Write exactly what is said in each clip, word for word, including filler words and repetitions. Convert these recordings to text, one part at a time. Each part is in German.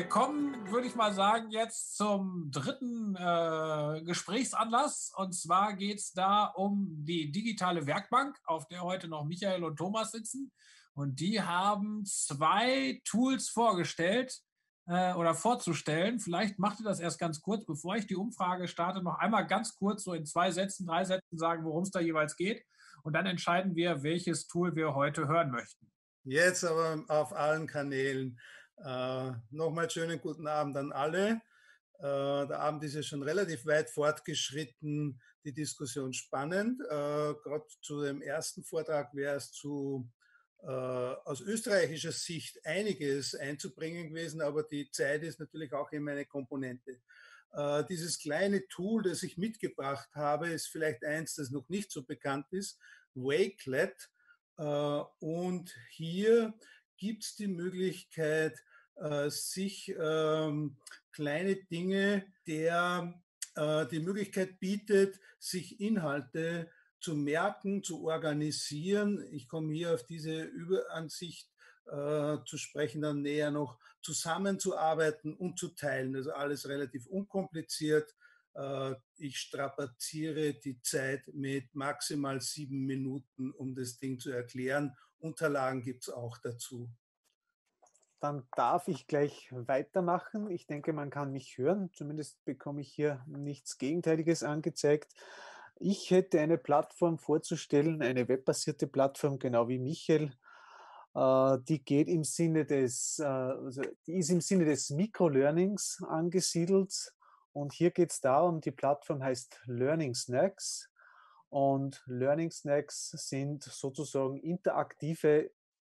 wir kommen, würde ich mal sagen, jetzt zum dritten äh, Gesprächsanlass. Und zwar geht es da um die digitale Werkbank, auf der heute noch Michael und Thomas sitzen. Und die haben zwei Tools vorgestellt äh, oder vorzustellen. Vielleicht macht ihr das erst ganz kurz, bevor ich die Umfrage starte, noch einmal ganz kurz so in zwei Sätzen, drei Sätzen sagen, worum es da jeweils geht. Und dann entscheiden wir, welches Tool wir heute hören möchten. Jetzt aber auf allen Kanälen. Äh, nochmal schönen guten Abend an alle. Äh, der Abend ist ja schon relativ weit fortgeschritten, die Diskussion spannend. Äh, Gerade zu dem ersten Vortrag wäre es zu, äh, aus österreichischer Sicht einiges einzubringen gewesen, aber die Zeit ist natürlich auch immer eine Komponente. Äh, dieses kleine Tool, das ich mitgebracht habe, ist vielleicht eins, das noch nicht so bekannt ist, Wakelet. Äh, und hier gibt es die Möglichkeit, äh, sich ähm, kleine Dinge, der äh, die Möglichkeit bietet, sich Inhalte zu merken, zu organisieren. Ich komme hier auf diese Überansicht äh, zu sprechen, dann näher noch zusammenzuarbeiten und zu teilen. Also alles relativ unkompliziert. Ich strapaziere die Zeit mit maximal sieben Minuten, um das Ding zu erklären. Unterlagen gibt es auch dazu. Dann darf ich gleich weitermachen. Ich denke, man kann mich hören. Zumindest bekomme ich hier nichts Gegenteiliges angezeigt. Ich hätte eine Plattform vorzustellen, eine webbasierte Plattform, genau wie Michael. Die geht im Sinne des, also die ist im Sinne des Microlearnings angesiedelt. Und hier geht es darum, die Plattform heißt Learning Snacks. Und Learning Snacks sind sozusagen interaktive,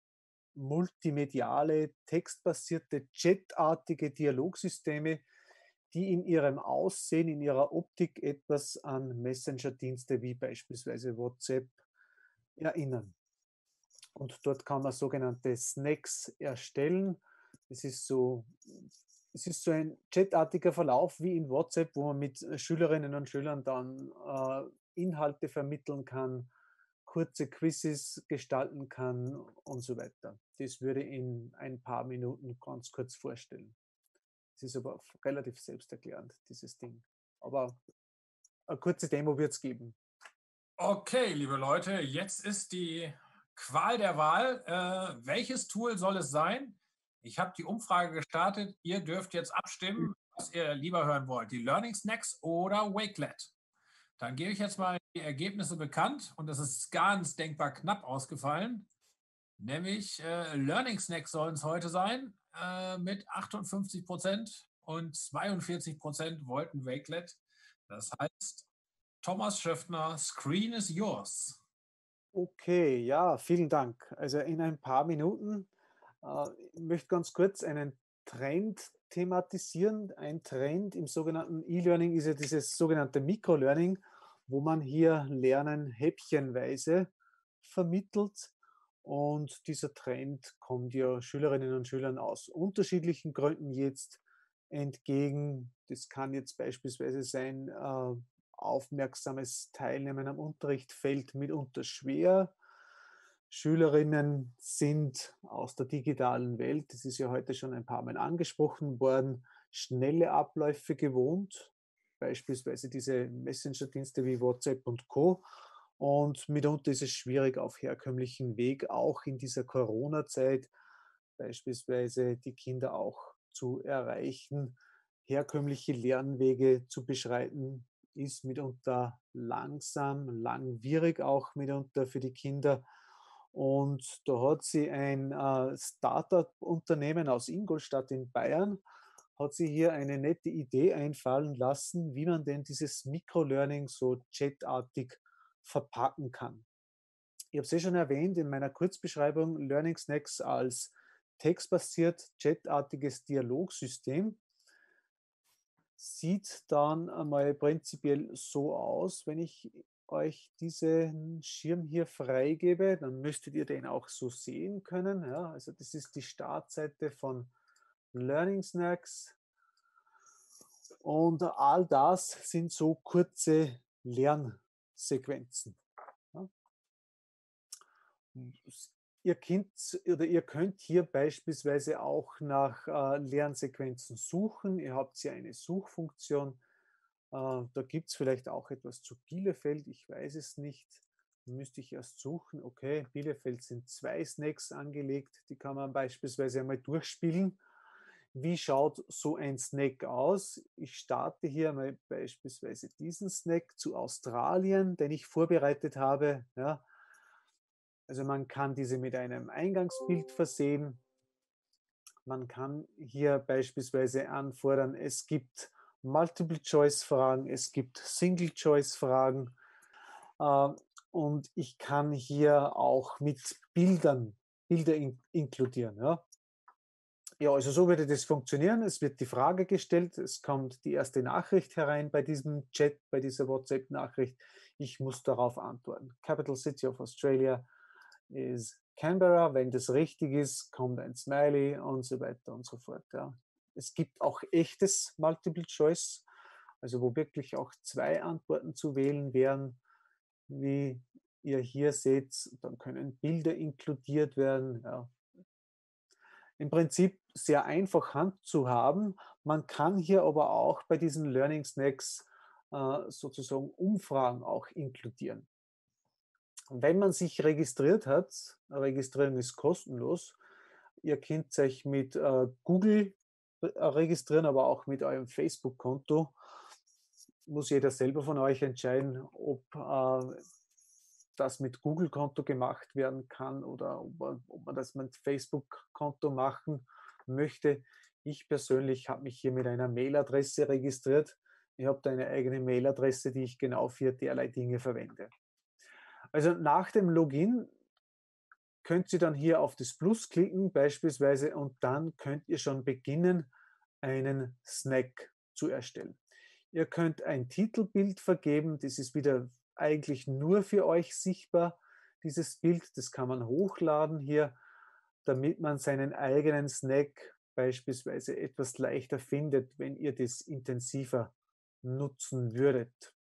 multimediale, textbasierte, chatartige Dialogsysteme, die in ihrem Aussehen, in ihrer Optik etwas an Messenger-Dienste wie beispielsweise WhatsApp erinnern. Und dort kann man sogenannte Snacks erstellen. Es ist so, es ist so ein chatartiger Verlauf wie in WhatsApp, wo man mit Schülerinnen und Schülern dann äh, Inhalte vermitteln kann, kurze Quizzes gestalten kann und so weiter. Das würde ich in ein paar Minuten ganz kurz vorstellen. Es ist aber relativ selbsterklärend, dieses Ding. Aber eine kurze Demo wird es geben. Okay, liebe Leute, jetzt ist die Qual der Wahl. Äh, welches Tool soll es sein? Ich habe die Umfrage gestartet. Ihr dürft jetzt abstimmen, was ihr lieber hören wollt. Die Learning Snacks oder Wakelet. Dann gebe ich jetzt mal die Ergebnisse bekannt. Und das ist ganz denkbar knapp ausgefallen. Nämlich äh, Learning Snacks sollen es heute sein äh, mit achtundfünfzig Prozent und zweiundvierzig Prozent wollten Wakelet. Das heißt, Thomas Schöffner, Screen is yours. Okay, ja, vielen Dank. Also in ein paar Minuten äh, ich möchte ganz kurz einen Trend thematisieren. Ein Trend im sogenannten E-Learning ist ja dieses sogenannte Microlearning, wo man hier Lernen häppchenweise vermittelt. Und dieser Trend kommt ja Schülerinnen und Schülern aus unterschiedlichen Gründen jetzt entgegen. Das kann jetzt beispielsweise sein, äh, aufmerksames Teilnehmen am Unterricht fällt mitunter schwer. Schülerinnen sind aus der digitalen Welt, das ist ja heute schon ein paar Mal angesprochen worden, schnelle Abläufe gewohnt, beispielsweise diese Messenger-Dienste wie WhatsApp und Co. Und mitunter ist es schwierig, auf herkömmlichen Weg, auch in dieser Corona-Zeit, beispielsweise die Kinder auch zu erreichen, herkömmliche Lernwege zu beschreiten, ist mitunter langsam, langwierig auch mitunter für die Kinder. Und da hat sie ein äh, Startup-Unternehmen aus Ingolstadt in Bayern, hat sie hier eine nette Idee einfallen lassen, wie man denn dieses Microlearning so chatartig verpacken kann. Ich habe es eh schon erwähnt in meiner Kurzbeschreibung, Learning Snacks als textbasiert, chatartiges Dialogsystem. Sieht dann einmal prinzipiell so aus, wenn ich euch diesen Schirm hier freigebe, dann müsstet ihr den auch so sehen können. Ja, also das ist die Startseite von Learning Snacks. Und all das sind so kurze Lernsequenzen. Ja. ihr könnt, oder ihr könnt hier beispielsweise auch nach äh, Lernsequenzen suchen. Ihr habt hier eine Suchfunktion. Äh, da gibt es vielleicht auch etwas zu Bielefeld. Ich weiß es nicht. Müsste ich erst suchen. Okay, Bielefeld sind zwei Snacks angelegt. Die kann man beispielsweise einmal durchspielen. Wie schaut so ein Snack aus? Ich starte hier mal beispielsweise diesen Snack zu Australien, den ich vorbereitet habe. Ja. Also man kann diese mit einem Eingangsbild versehen. Man kann hier beispielsweise anfordern, es gibt Multiple-Choice-Fragen, es gibt Single-Choice-Fragen äh, und ich kann hier auch mit Bildern, Bilder in, inkludieren. Ja. Ja, also so würde das funktionieren. Es wird die Frage gestellt, es kommt die erste Nachricht herein bei diesem Chat, bei dieser WhatsApp-Nachricht. Ich muss darauf antworten. Capital City of Australia ist Canberra. Wenn das richtig ist, kommt ein Smiley und so weiter und so fort. Ja. Es gibt auch echtes Multiple Choice, also wo wirklich auch zwei Antworten zu wählen wären, wie ihr hier seht. Dann können Bilder inkludiert werden. Ja. Im Prinzip sehr einfach handzuhaben. Man kann hier aber auch bei diesen Learning Snacks äh, sozusagen Umfragen auch inkludieren. Wenn man sich registriert hat, Registrierung ist kostenlos, ihr könnt euch mit äh, Google registrieren, aber auch mit eurem Facebook-Konto. Muss jeder selber von euch entscheiden, ob äh, das mit Google-Konto gemacht werden kann oder ob man, ob man das mit Facebook-Konto machen möchte. Ich persönlich habe mich hier mit einer Mailadresse registriert. Ich habe da eine eigene Mailadresse, die ich genau für derlei Dinge verwende. Also nach dem Login könnt ihr dann hier auf das Plus klicken beispielsweise und dann könnt ihr schon beginnen, einen Snack zu erstellen. Ihr könnt ein Titelbild vergeben, das ist wieder eigentlich nur für euch sichtbar, dieses Bild. Das kann man hochladen hier, damit man seinen eigenen Snack beispielsweise etwas leichter findet, wenn ihr das intensiver nutzen würdet.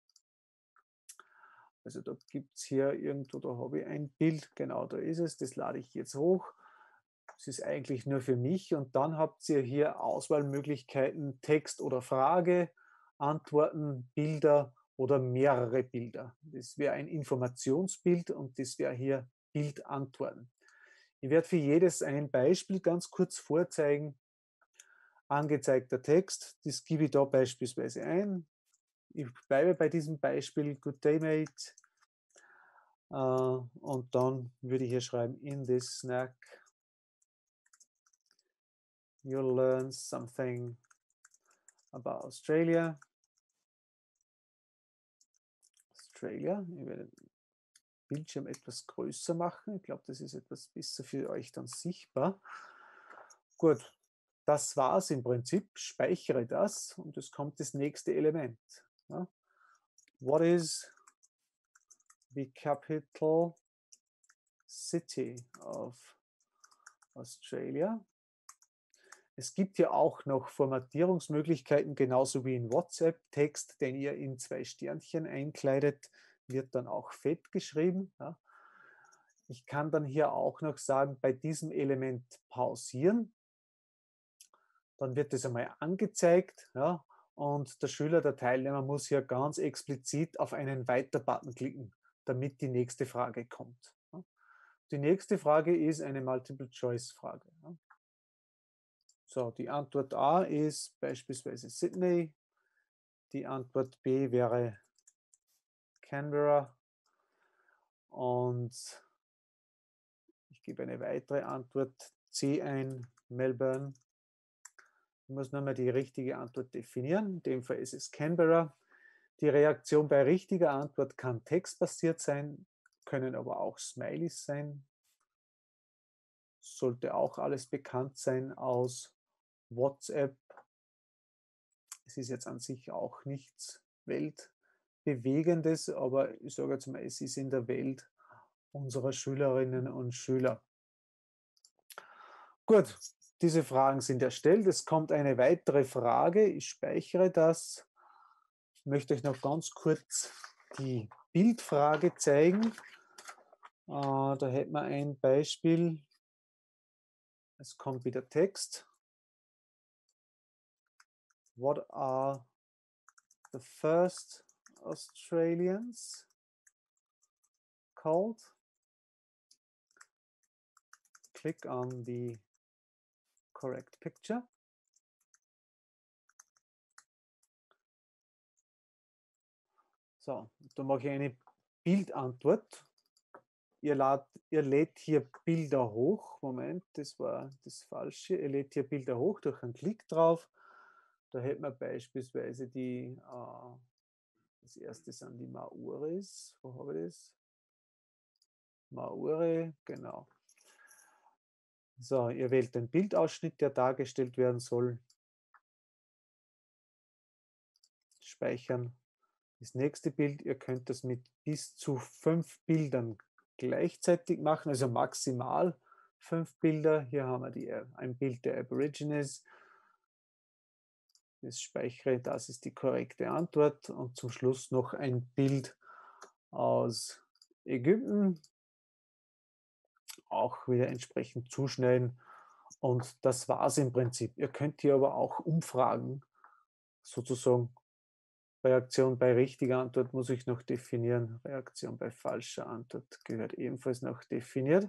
Also da gibt es hier irgendwo, da habe ich ein Bild, genau da ist es, das lade ich jetzt hoch. Das ist eigentlich nur für mich und dann habt ihr hier Auswahlmöglichkeiten, Text oder Frage, Antworten, Bilder oder mehrere Bilder. Das wäre ein Informationsbild und das wäre hier Bildantworten. Ich werde für jedes ein Beispiel ganz kurz vorzeigen. Angezeigter Text, das gebe ich da beispielsweise ein. Ich bleibe bei diesem Beispiel, Good Day, Mate. Uh, und dann würde ich hier schreiben, in this snack, you'll learn something about Australia. Australia. Ich werde den Bildschirm etwas größer machen. Ich glaube, das ist etwas besser für euch dann sichtbar. Gut, das war es im Prinzip. Speichere das und es kommt das nächste Element. Ja. What is the capital city of Australia? Es gibt ja auch noch Formatierungsmöglichkeiten, genauso wie in WhatsApp. Text, den ihr in zwei Sternchen einkleidet, wird dann auch fett geschrieben. Ja. Ich kann dann hier auch noch sagen, bei diesem Element pausieren. Dann wird das einmal angezeigt. Ja, und der Schüler, der Teilnehmer muss hier ganz explizit auf einen Weiter-Button klicken, damit die nächste Frage kommt. Ja. Die nächste Frage ist eine Multiple-Choice-Frage. Ja. So, die Antwort A ist beispielsweise Sydney, die Antwort B wäre Canberra und ich gebe eine weitere Antwort C ein, Melbourne. Ich muss nochmal die richtige Antwort definieren, in dem Fall ist es Canberra. Die Reaktion bei richtiger Antwort kann textbasiert sein, können aber auch Smileys sein. Sollte auch alles bekannt sein aus WhatsApp. Es ist jetzt an sich auch nichts Weltbewegendes, aber ich sage jetzt mal, es ist in der Welt unserer Schülerinnen und Schüler. Gut, diese Fragen sind erstellt. Es kommt eine weitere Frage. Ich speichere das. Ich möchte euch noch ganz kurz die Bildfrage zeigen. Äh, da hätten wir ein Beispiel. Es kommt wieder Text. What are the first Australians called? Click on the correct picture. So, da mache ich eine Bildantwort. Ihr, lad, ihr lädt hier Bilder hoch. Moment, das war das Falsche. Ihr lädt hier Bilder hoch durch einen Klick drauf. Da hätten wir beispielsweise die, äh, das erste sind die Maoris. Wo habe ich das? Maori, genau. So, ihr wählt den Bildausschnitt, der dargestellt werden soll. Speichern. Das nächste Bild, ihr könnt das mit bis zu fünf Bildern gleichzeitig machen, also maximal fünf Bilder. Hier haben wir die, ein Bild der Aborigines. Das speichere, das ist die korrekte Antwort. Und zum Schluss noch ein Bild aus Ägypten. Auch wieder entsprechend zuschneiden. Und das war es im Prinzip. Ihr könnt hier aber auch Umfragen sozusagen. Reaktion bei richtiger Antwort muss ich noch definieren. Reaktion bei falscher Antwort gehört ebenfalls noch definiert.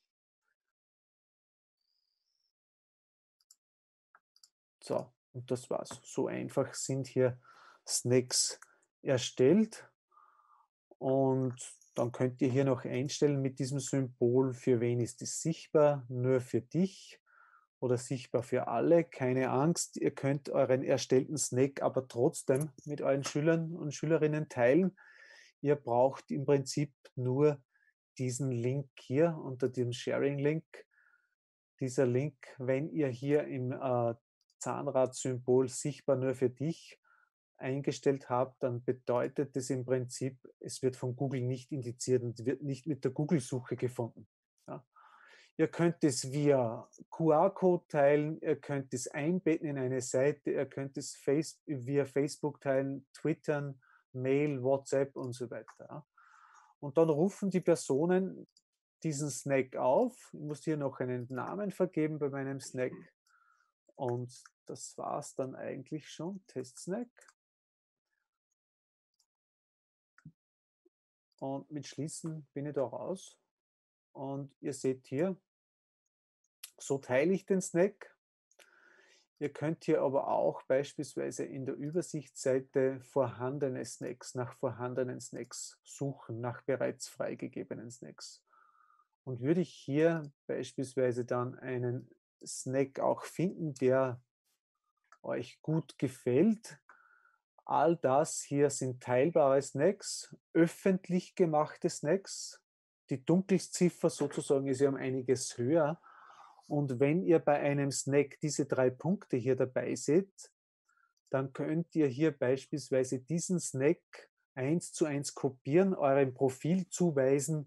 So, und das war's. So einfach sind hier Snacks erstellt. Und dann könnt ihr hier noch einstellen mit diesem Symbol, für wen ist es sichtbar, nur für dich oder sichtbar für alle. Keine Angst, ihr könnt euren erstellten Snack aber trotzdem mit euren Schülern und Schülerinnen teilen. Ihr braucht im Prinzip nur diesen Link hier unter dem Sharing-Link. Dieser Link, wenn ihr hier im äh, Zahnrad-Symbol sichtbar nur für dich eingestellt habt, dann bedeutet das im Prinzip, es wird von Google nicht indiziert und wird nicht mit der Google-Suche gefunden. Ja. Ihr könnt es via Q R-Code teilen, ihr könnt es einbetten in eine Seite, ihr könnt es face via Facebook teilen, Twittern, Mail, WhatsApp und so weiter. Und dann rufen die Personen diesen Snack auf. Ich muss hier noch einen Namen vergeben bei meinem Snack. Und das war es dann eigentlich schon, Testsnack. Und mit Schließen bin ich da raus. Und ihr seht hier, so teile ich den Snack. Ihr könnt hier aber auch beispielsweise in der Übersichtsseite vorhandene Snacks, nach vorhandenen Snacks suchen, nach bereits freigegebenen Snacks. Und würde ich hier beispielsweise dann einen Snack auch finden, der euch gut gefällt, all das hier sind teilbare Snacks, öffentlich gemachte Snacks. Die Dunkelziffer sozusagen ist ja um einiges höher. Und wenn ihr bei einem Snack diese drei Punkte hier dabei seht, dann könnt ihr hier beispielsweise diesen Snack eins zu eins kopieren, eurem Profil zuweisen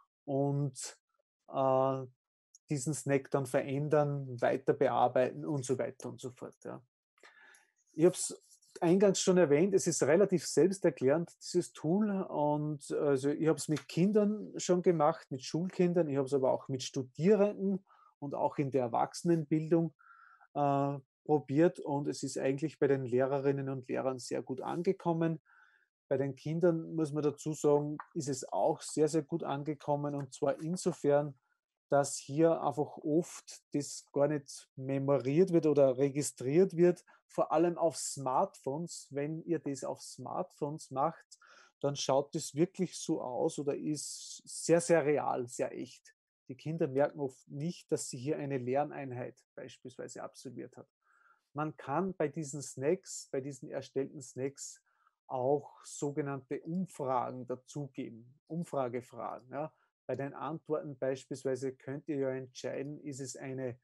und äh, diesen Snack dann verändern, weiter bearbeiten und so weiter und so fort. Ja. Ich habe es eingangs schon erwähnt, es ist relativ selbsterklärend, dieses Tool. Und also ich habe es mit Kindern schon gemacht, mit Schulkindern, ich habe es aber auch mit Studierenden und auch in der Erwachsenenbildung äh, probiert. Und es ist eigentlich bei den Lehrerinnen und Lehrern sehr gut angekommen. Bei den Kindern, muss man dazu sagen, ist es auch sehr, sehr gut angekommen. Und zwar insofern, dass hier einfach oft das gar nicht memoriert wird oder registriert wird, vor allem auf Smartphones. Wenn ihr das auf Smartphones macht, dann schaut es wirklich so aus oder ist sehr, sehr real, sehr echt. Die Kinder merken oft nicht, dass sie hier eine Lerneinheit beispielsweise absolviert hat. Man kann bei diesen Snacks, bei diesen erstellten Snacks auch sogenannte Umfragen dazugeben, Umfragefragen. Ja. Bei den Antworten beispielsweise könnt ihr ja entscheiden, ist es eine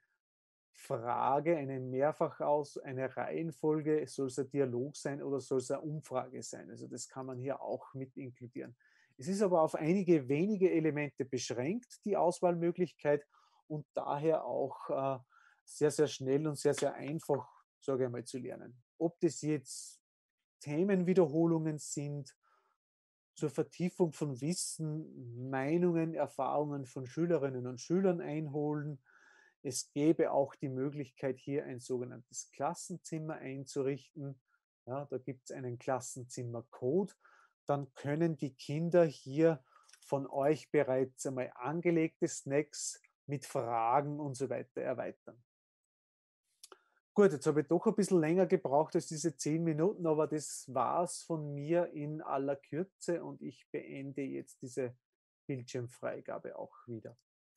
Frage, eine Mehrfachaus, eine Reihenfolge, soll es ein Dialog sein oder soll es eine Umfrage sein? Also das kann man hier auch mit inkludieren. Es ist aber auf einige wenige Elemente beschränkt, die Auswahlmöglichkeit, und daher auch äh, sehr, sehr schnell und sehr, sehr einfach, sage ich mal, zu lernen. Ob das jetzt Themenwiederholungen sind, zur Vertiefung von Wissen Meinungen, Erfahrungen von Schülerinnen und Schülern einholen. Es gäbe auch die Möglichkeit, hier ein sogenanntes Klassenzimmer einzurichten. Ja, da gibt es einen Klassenzimmercode. Dann können die Kinder hier von euch bereits einmal angelegte Snacks mit Fragen und so weiter erweitern. Gut, jetzt habe ich doch ein bisschen länger gebraucht als diese zehn Minuten, aber das war es von mir in aller Kürze und ich beende jetzt diese Bildschirmfreigabe auch wieder.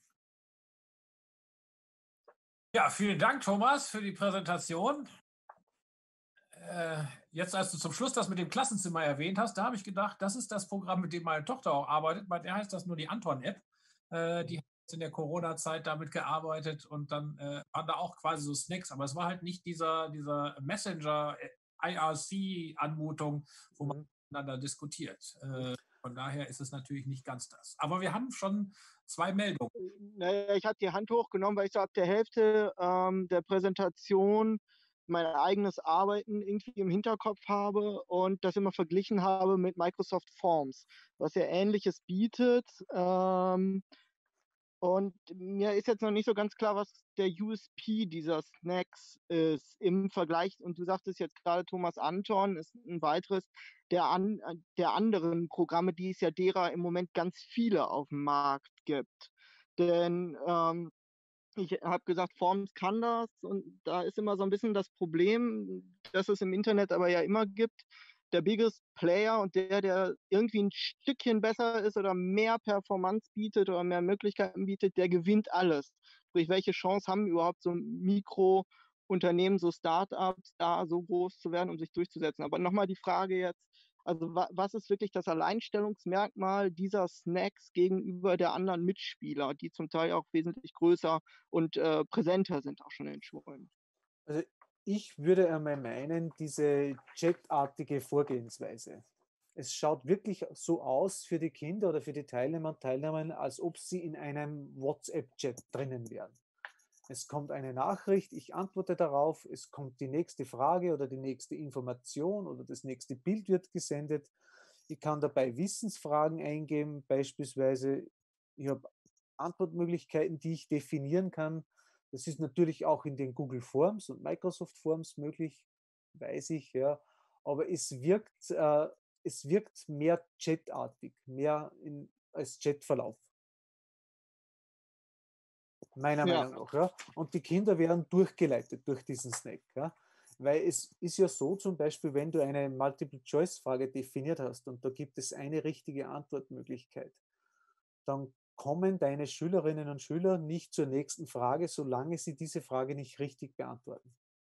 Ja, vielen Dank, Thomas, für die Präsentation. Äh, jetzt, als du zum Schluss das mit dem Klassenzimmer erwähnt hast, da habe ich gedacht, das ist das Programm, mit dem meine Tochter auch arbeitet. Bei der heißt das nur die Anton-App. Äh, die hat in der Corona-Zeit damit gearbeitet und dann äh, waren da auch quasi so Snacks, aber es war halt nicht dieser, dieser Messenger-I R C-Anmutung, wo man Mhm. miteinander diskutiert. Äh, von daher ist es natürlich nicht ganz das. Aber wir haben schon zwei Meldungen. Naja, ich hatte die Hand hochgenommen, weil ich so ab der Hälfte ähm, der Präsentation mein eigenes Arbeiten irgendwie im Hinterkopf habe und das immer verglichen habe mit Microsoft Forms, was ja Ähnliches bietet. Ähm, und mir ist jetzt noch nicht so ganz klar, was der U S P dieser Snacks ist im Vergleich. Und du sagtest jetzt gerade, Thomas Anton ist ein weiteres der, an, der anderen Programme, die es ja derer im Moment ganz viele auf dem Markt gibt. Denn ähm, ich habe gesagt, Forms kann das und da ist immer so ein bisschen das Problem, dass es im Internet aber ja immer gibt, der biggest Player und der, der irgendwie ein Stückchen besser ist oder mehr Performance bietet oder mehr Möglichkeiten bietet, der gewinnt alles. Sprich, welche Chance haben überhaupt so Mikrounternehmen, so Startups, da so groß zu werden, um sich durchzusetzen? Aber nochmal die Frage jetzt, also wa was ist wirklich das Alleinstellungsmerkmal dieser Snacks gegenüber der anderen Mitspieler, die zum Teil auch wesentlich größer und äh, präsenter sind auch schon in den Schulen? Also ich würde einmal meinen, diese Chat-artige Vorgehensweise. Es schaut wirklich so aus für die Kinder oder für die Teilnehmer und Teilnehmerinnen, als ob sie in einem WhatsApp-Chat drinnen wären. Es kommt eine Nachricht, ich antworte darauf, es kommt die nächste Frage oder die nächste Information oder das nächste Bild wird gesendet. Ich kann dabei Wissensfragen eingeben, beispielsweise, ich habe Antwortmöglichkeiten, die ich definieren kann. Das ist natürlich auch in den Google Forms und Microsoft Forms möglich, weiß ich, ja. Aber es wirkt, äh, es wirkt mehr chatartig, mehr in, als Chatverlauf. Meiner Ja. Meinung nach. Ja. Und die Kinder werden durchgeleitet durch diesen Snack. Ja. Weil es ist ja so, zum Beispiel, wenn du eine Multiple-Choice-Frage definiert hast und da gibt es eine richtige Antwortmöglichkeit, dann kommen deine Schülerinnen und Schüler nicht zur nächsten Frage, solange sie diese Frage nicht richtig beantworten.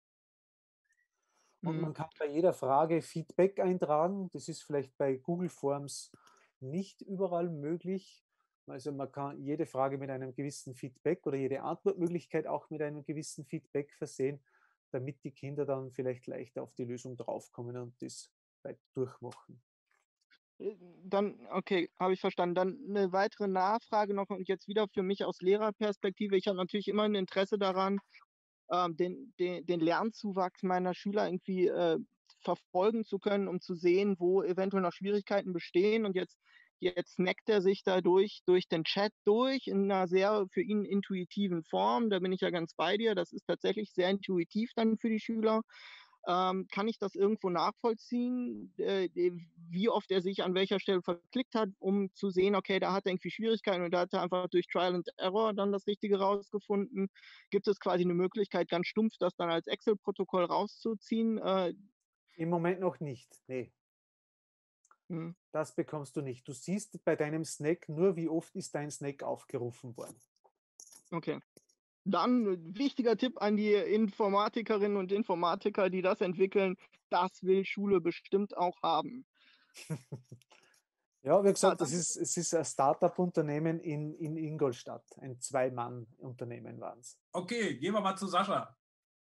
Und Mhm. man kann bei jeder Frage Feedback eintragen. Das ist vielleicht bei Google Forms nicht überall möglich. Also man kann jede Frage mit einem gewissen Feedback oder jede Antwortmöglichkeit auch mit einem gewissen Feedback versehen, damit die Kinder dann vielleicht leichter auf die Lösung draufkommen und das weit durchmachen. Dann, okay, habe ich verstanden. Dann eine weitere Nachfrage noch und jetzt wieder für mich aus Lehrerperspektive. Ich habe natürlich immer ein Interesse daran, ähm, den, den, den Lernzuwachs meiner Schüler irgendwie äh, verfolgen zu können, um zu sehen, wo eventuell noch Schwierigkeiten bestehen. Und jetzt, jetzt snackt er sich dadurch durch den Chat durch in einer sehr für ihn intuitiven Form. Da bin ich ja ganz bei dir. Das ist tatsächlich sehr intuitiv dann für die Schüler. Ähm, kann ich das irgendwo nachvollziehen, äh, wie oft er sich an welcher Stelle verklickt hat, um zu sehen, okay, da hat er irgendwie Schwierigkeiten und da hat er einfach durch Trial and Error dann das Richtige rausgefunden. Gibt es quasi eine Möglichkeit, ganz stumpf das dann als Excel-Protokoll rauszuziehen? Äh, Im Moment noch nicht, nee. hm. Das bekommst du nicht. Du siehst bei deinem Snack nur, wie oft ist dein Snack aufgerufen worden. Okay. Dann ein wichtiger Tipp an die Informatikerinnen und Informatiker, die das entwickeln. Das will Schule bestimmt auch haben. Ja, wie gesagt, Ja, es ist, es ist ein Startup-Unternehmen in, in Ingolstadt. Ein Zwei-Mann-Unternehmen waren es. Okay, gehen wir mal zu Sascha.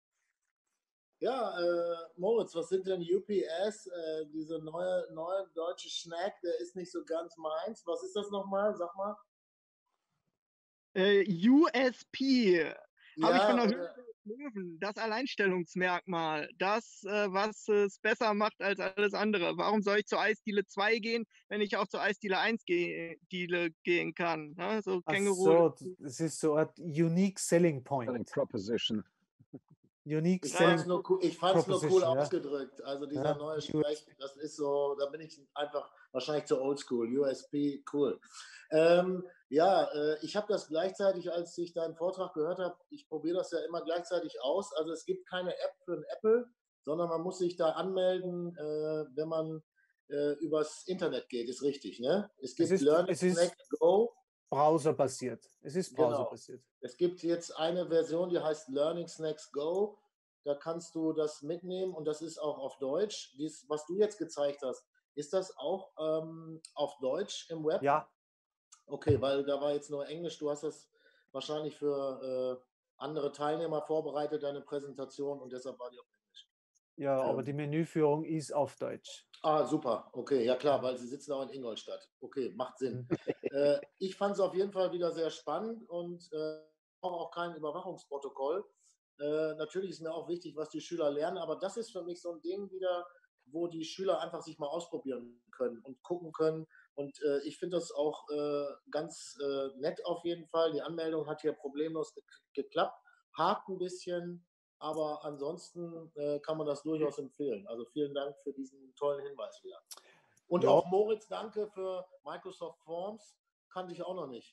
Ja, äh, Moritz, was sind denn U P S? Äh, diese neue, neue deutsche Snack, der ist nicht so ganz meins. Was ist das nochmal? Sag mal. Äh, U S P. Habe ich von Ja, der oder, Löwen, das Alleinstellungsmerkmal, das, äh, was es besser macht als alles andere. Warum soll ich zur Eisdiele zwei gehen, wenn ich auch zur Eisdiele eins ge Diele gehen kann? Ne? So Ach Känguru. so, das ist so eine Unique Selling Point. Selling Proposition. Unique Ich fand es Selling nur, cool- ich fand's nur cool Proposition, ja. ausgedrückt. Also dieser Ja, neue U S Sprech, das ist so, da bin ich einfach wahrscheinlich zu oldschool. U S P, cool. Ähm, ja, äh, ich habe das gleichzeitig, als ich deinen Vortrag gehört habe, ich probiere das ja immer gleichzeitig aus. Also es gibt keine App für ein Apple, sondern man muss sich da anmelden, äh, wenn man äh, übers Internet geht, ist richtig, ne? Es Es gibt ist, Learning es ist Snack Go. browserbasiert. Es ist Genau. browserbasiert. Es gibt jetzt eine Version, die heißt Learning Snacks Go. Da kannst du das mitnehmen und das ist auch auf Deutsch. Dies, was du jetzt gezeigt hast, ist das auch ähm, auf Deutsch im Web? Ja, Okay, weil da war jetzt nur Englisch. Du hast das wahrscheinlich für äh, andere Teilnehmer vorbereitet, deine Präsentation, und deshalb war die auf Englisch. ja, aber Ähm, die Menüführung ist auf Deutsch. Ah, super. Okay, ja klar, weil Sie sitzen auch in Ingolstadt. Okay, macht Sinn. Mhm. äh, ich fand es auf jeden Fall wieder sehr spannend und äh, brauche auch kein Überwachungsprotokoll. Äh, natürlich ist mir auch wichtig, was die Schüler lernen, aber das ist für mich so ein Ding wieder, wo die Schüler einfach sich mal ausprobieren können und gucken können. Und äh, ich finde das auch äh, ganz äh, nett auf jeden Fall. Die Anmeldung hat hier problemlos ge geklappt. Hakt ein bisschen, aber ansonsten äh, kann man das durchaus empfehlen. Also vielen Dank für diesen tollen Hinweis wieder. Und Ja. auch Moritz, danke für Microsoft Forms. Kannte ich auch noch nicht.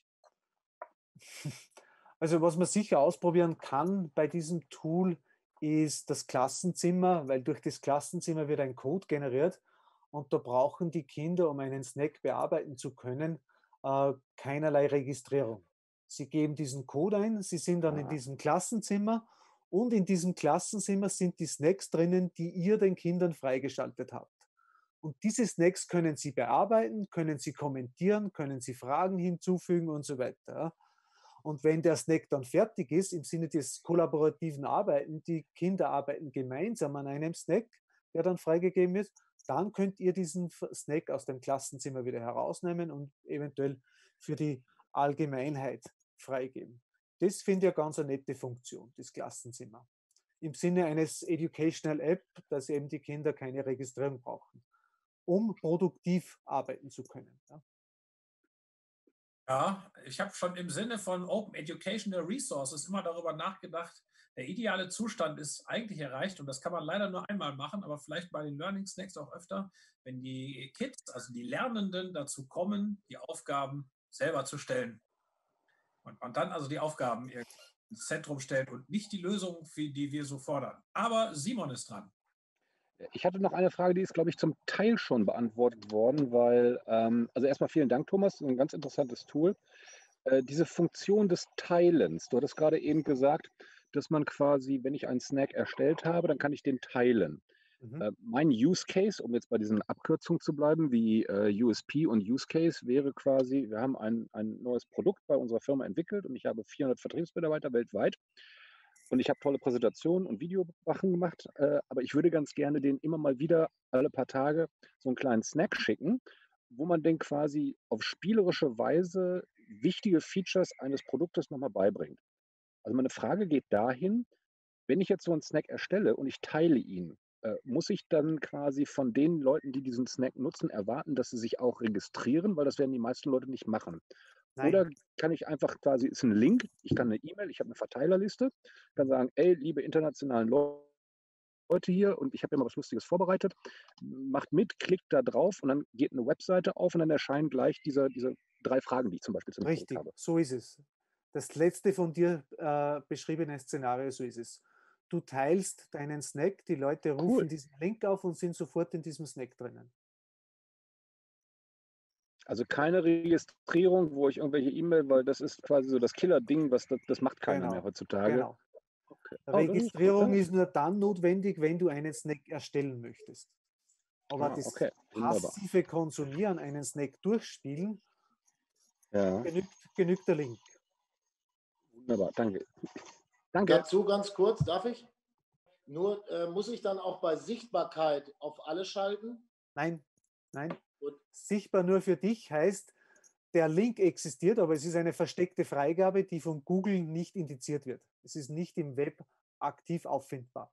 Also was man sicher ausprobieren kann bei diesem Tool ist das Klassenzimmer, weil durch das Klassenzimmer wird ein Code generiert und da brauchen die Kinder, um einen Snack bearbeiten zu können, äh, keinerlei Registrierung. Sie geben diesen Code ein, sie sind dann in diesem Klassenzimmer und in diesem Klassenzimmer sind die Snacks drinnen, die ihr den Kindern freigeschaltet habt. Und diese Snacks können sie bearbeiten, können sie kommentieren, können sie Fragen hinzufügen und so weiter. Und wenn der Snack dann fertig ist, im Sinne des kollaborativen Arbeiten, die Kinder arbeiten gemeinsam an einem Snack, der dann freigegeben wird, dann könnt ihr diesen Snack aus dem Klassenzimmer wieder herausnehmen und eventuell für die Allgemeinheit freigeben. Das finde ich eine ganz eine nette Funktion, das Klassenzimmer. Im Sinne eines Educational App, dass eben die Kinder keine Registrierung brauchen, um produktiv arbeiten zu können. Ja. Ja, ich habe schon im Sinne von Open Educational Resources immer darüber nachgedacht, der ideale Zustand ist eigentlich erreicht und das kann man leider nur einmal machen, aber vielleicht bei den Learning Snacks auch öfter, wenn die Kids, also die Lernenden dazu kommen, die Aufgaben selber zu stellen. Und man dann also die Aufgaben ins Zentrum stellt und nicht die Lösung, die wir so fordern. Aber Simon ist dran. Ich hatte noch eine Frage, die ist, glaube ich, zum Teil schon beantwortet worden, weil, ähm, also erstmal vielen Dank, Thomas, ein ganz interessantes Tool. Äh, diese Funktion des Teilens, du hattest gerade eben gesagt, dass man quasi, wenn ich einen Snack erstellt habe, dann kann ich den teilen. Mhm. Äh, mein Use Case, um jetzt bei diesen Abkürzungen zu bleiben, wie äh, U S P und Use Case, wäre quasi, wir haben ein, ein neues Produkt bei unserer Firma entwickelt und ich habe vierhundert Vertriebsmitarbeiter weltweit. Und ich habe tolle Präsentationen und Videosachen gemacht, äh, aber ich würde ganz gerne denen immer mal wieder alle paar Tage so einen kleinen Snack schicken, wo man den quasi auf spielerische Weise wichtige Features eines Produktes nochmal beibringt. Also meine Frage geht dahin, wenn ich jetzt so einen Snack erstelle und ich teile ihn, äh, muss ich dann quasi von den Leuten, die diesen Snack nutzen, erwarten, dass sie sich auch registrieren, weil das werden die meisten Leute nicht machen. Nein. Oder kann ich einfach quasi, ist ein Link, ich kann eine E-Mail, ich habe eine Verteilerliste, kann sagen, ey, liebe internationalen Leute hier und ich habe ja mal was Lustiges vorbereitet, macht mit, klickt da drauf und dann geht eine Webseite auf und dann erscheinen gleich diese, diese drei Fragen, die ich zum Beispiel zum Produkt Richtig, habe. so ist es. Das letzte von dir äh, beschriebene Szenario, so ist es. Du teilst deinen Snack, die Leute rufen Cool. diesen Link auf und sind sofort in diesem Snack drinnen. Also keine Registrierung, wo ich irgendwelche E-Mail, weil das ist quasi so das Killer-Ding, was das, das macht keiner Genau, mehr heutzutage. Genau. Okay. Oh, das ist Registrierung cool. ist nur dann notwendig, wenn du einen Snack erstellen möchtest. Aber Ah, das okay, wunderbar. passive Konsumieren, einen Snack durchspielen, Ja, genügt, genügt der Link. wunderbar, danke. Danke. Dazu ganz kurz, darf ich? Nur äh, muss ich dann auch bei Sichtbarkeit auf alle schalten? Nein, nein. Gut. Sichtbar nur für dich heißt, der Link existiert, aber es ist eine versteckte Freigabe, die von Google nicht indiziert wird. Es ist nicht im Web aktiv auffindbar.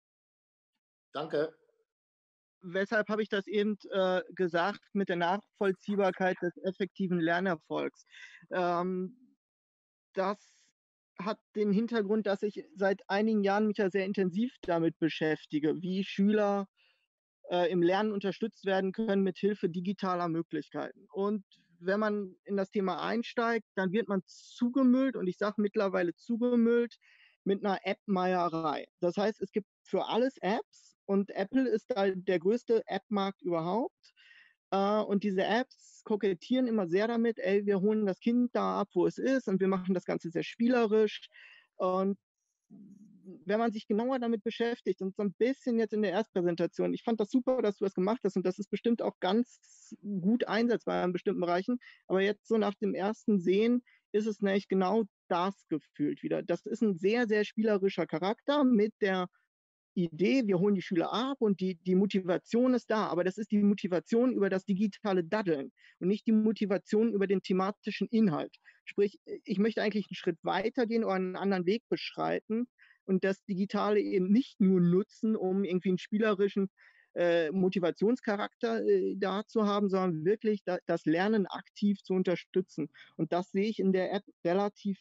Danke. Weshalb habe ich das eben äh, gesagt mit der Nachvollziehbarkeit des effektiven Lernerfolgs? Ähm, das hat den Hintergrund, dass ich seit einigen Jahren mich ja sehr intensiv damit beschäftige, wie Schüler äh, im Lernen unterstützt werden können mit Hilfe digitaler Möglichkeiten. Und wenn man in das Thema einsteigt, dann wird man zugemüllt, und ich sage mittlerweile zugemüllt, mit einer App-Meierei. Das heißt, es gibt für alles Apps, und Apple ist da der größte App-Markt überhaupt. Äh, und diese Apps kokettieren immer sehr damit, ey, wir holen das Kind da ab, wo es ist, und wir machen das Ganze sehr spielerisch. Und wenn man sich genauer damit beschäftigt und so ein bisschen jetzt in der Erstpräsentation, ich fand das super, dass du das gemacht hast, und das ist bestimmt auch ganz gut einsetzbar in bestimmten Bereichen, aber jetzt so nach dem ersten Sehen ist es nämlich genau das gefühlt wieder. Das ist ein sehr, sehr spielerischer Charakter mit der Idee, wir holen die Schüler ab, und die, die Motivation ist da, aber das ist die Motivation über das digitale Daddeln und nicht die Motivation über den thematischen Inhalt. Sprich, ich möchte eigentlich einen Schritt weiter gehen oder einen anderen Weg beschreiten und das Digitale eben nicht nur nutzen, um irgendwie einen spielerischen äh, Motivationscharakter äh, da zu haben, sondern wirklich da, das Lernen aktiv zu unterstützen. Und das sehe ich in der App relativ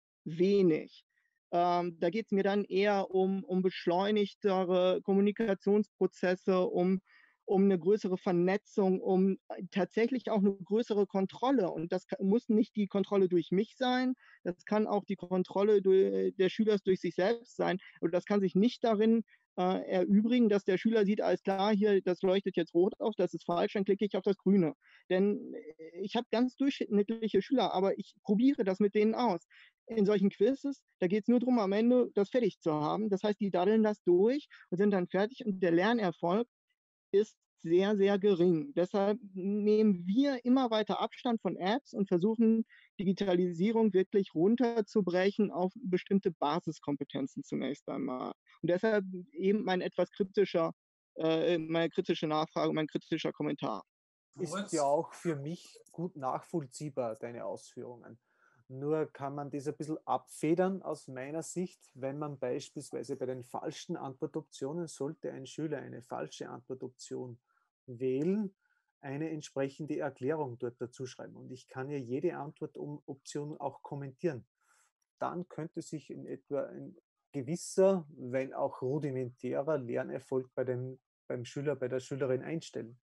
wenig. Ähm, da geht es mir dann eher um, um beschleunigtere Kommunikationsprozesse, um, um eine größere Vernetzung, um tatsächlich auch eine größere Kontrolle. Und das kann, muss nicht die Kontrolle durch mich sein, das kann auch die Kontrolle durch, der Schüler durch sich selbst sein. Und das kann sich nicht darin äh, erübrigen, dass der Schüler sieht, alles klar, hier, das leuchtet jetzt rot auf, das ist falsch, dann klicke ich auf das Grüne. Denn ich habe ganz durchschnittliche Schüler, aber ich probiere das mit denen aus. In solchen Quizzes, da geht es nur darum, am Ende das fertig zu haben. Das heißt, die daddeln das durch und sind dann fertig, und der Lernerfolg ist sehr, sehr gering. Deshalb nehmen wir immer weiter Abstand von Apps und versuchen, Digitalisierung wirklich runterzubrechen auf bestimmte Basiskompetenzen zunächst einmal. Und deshalb eben mein etwas kritischer, äh, meine kritische Nachfrage, mein kritischer Kommentar. Ist ja auch für mich gut nachvollziehbar, deine Ausführungen. Nur kann man das ein bisschen abfedern aus meiner Sicht, wenn man beispielsweise bei den falschen Antwortoptionen, sollte ein Schüler eine falsche Antwortoption wählen, eine entsprechende Erklärung dort dazu schreiben. Und ich kann ja jede Antwortoption auch kommentieren. Dann könnte sich in etwa ein gewisser, wenn auch rudimentärer Lernerfolg bei dem, beim Schüler, bei der Schülerin einstellen.